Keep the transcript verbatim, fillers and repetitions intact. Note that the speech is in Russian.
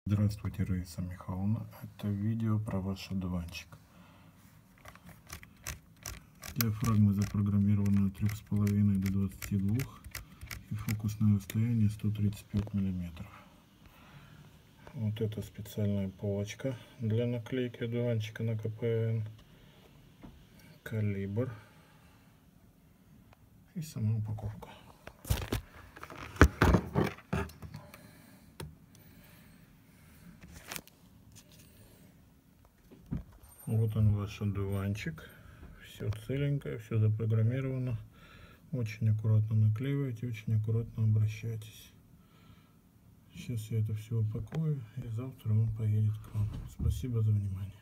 Здравствуйте, Раиса Михайловна. Это видео про ваш одуванчик. Диафрагма запрограммирована от трёх с половиной до двадцати двух и фокусное расстояние сто тридцать пять миллиметров. Вот это специальная полочка для наклейки одуванчика на ка пэ эн, калибр и сама упаковка. Вот он, ваш одуванчик. Все целенькое, все запрограммировано. Очень аккуратно наклеивайте, очень аккуратно обращайтесь. Сейчас я это все упакую, и завтра он поедет к вам. Спасибо за внимание.